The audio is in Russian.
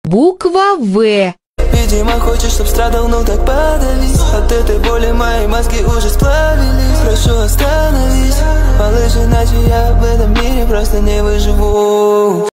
Буква В. Видимо, хочешь, чтоб страдал, ну так подавись. От этой боли мои мозги уже сплавились. Прошу, остановись, малыш, иначе я в этом мире просто не выживу.